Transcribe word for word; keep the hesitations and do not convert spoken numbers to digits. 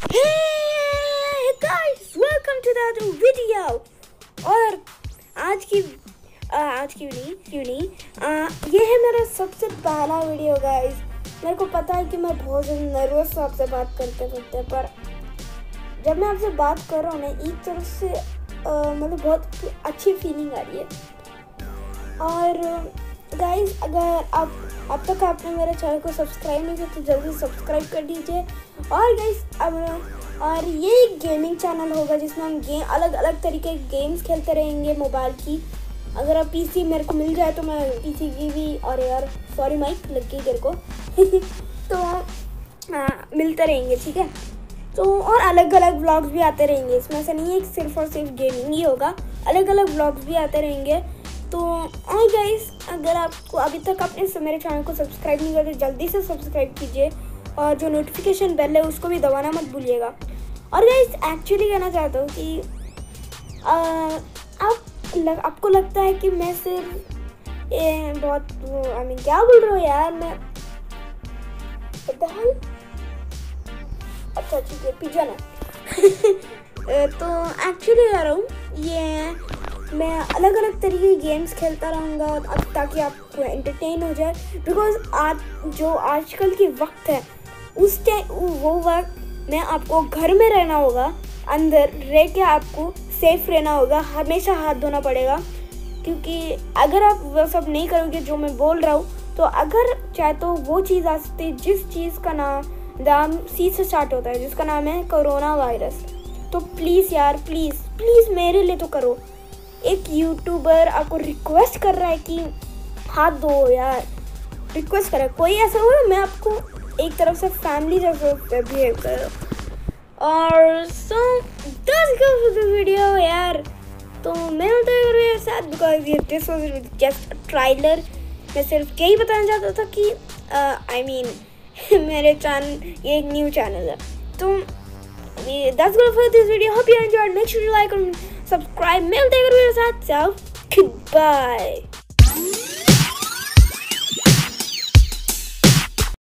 Hey guys, welcome to that video। और आज की आ, आज की नहीं क्यों नहीं आ, ये है मेरा सबसे पहला वीडियो गाइस। मेरे को पता है कि मैं बहुत ज़्यादा नर्वस हूँ आपसे बात करते करते, पर जब मैं आपसे बात कर रहा हूँ ना, एक तरफ से मतलब बहुत अच्छी फीलिंग आ रही है। और गाइस, अगर आप अब तक आपने मेरे चैनल को सब्सक्राइब नहीं किया तो जल्दी सब्सक्राइब कर दीजिए। और गाइस, अब और ये एक गेमिंग चैनल होगा जिसमें हम गेम अलग अलग तरीके के गेम्स खेलते रहेंगे मोबाइल की। अगर आप पीसी मेरे को मिल जाए तो मैं पीसी की भी, और यार सॉरी माइक लग गई तेरे को तो आ, मिलते रहेंगे, ठीक है। तो और अलग अलग व्लॉग्स भी आते रहेंगे, इसमें से नहीं है कि सिर्फ और सिर्फ गेमिंग ही होगा, अलग अलग व्लॉग्स भी आते रहेंगे। तो और गाइस, अगर आपको अभी तक आपने मेरे चैनल को सब्सक्राइब नहीं किया तो जल्दी से सब्सक्राइब कीजिए, और जो नोटिफिकेशन बेल है उसको भी दबाना मत भूलिएगा। और गाइस, एक्चुअली कहना चाहता हूँ कि आ, आप लग, आपको लगता है कि मैं सिर्फ ये बहुत आई मीन क्या बोल रहा हूँ यार मैं, अच्छा ठीक है पिजन है तो एक्चुअली कह रहा हूँ ये मैं अलग अलग तरीके के गेम्स खेलता रहूँगा अब, ताकि आपको एंटरटेन हो जाए। बिकॉज आज जो आजकल की वक्त है, उस टाइम वो वक्त में आपको घर में रहना होगा, अंदर रह के आपको सेफ रहना होगा, हमेशा हाथ धोना पड़ेगा। क्योंकि अगर आप वो सब नहीं करोगे जो मैं बोल रहा हूँ, तो अगर चाहे तो वो चीज़ आ सकती है जिस चीज़ का नाम नाम सी से स्टार्ट होता है, जिसका नाम है कोरोना वायरस। तो प्लीज़ यार, प्लीज़ प्लीज़ मेरे लिए तो करो। एक यूट्यूबर आपको रिक्वेस्ट कर रहा है कि हाथ दो यार, रिक्वेस्ट कर रहा है। कोई ऐसा हो मैं आपको एक तरफ से फैमिली जैसे बिहेव कर रहा हूँ। और सो दस का वीडियो यार, तो मैं मेरे साथ बिकॉज ये दिस वाज जस्ट ट्राइलर। मैं सिर्फ यही बताना चाहता था कि I uh, mean I mean, मेरे चैनल ये एक न्यू चैनल है। तो that's gonna for this video. Hope you enjoyed. Make sure you like and subscribe. मिलते हैं मेरे साथ। So goodbye.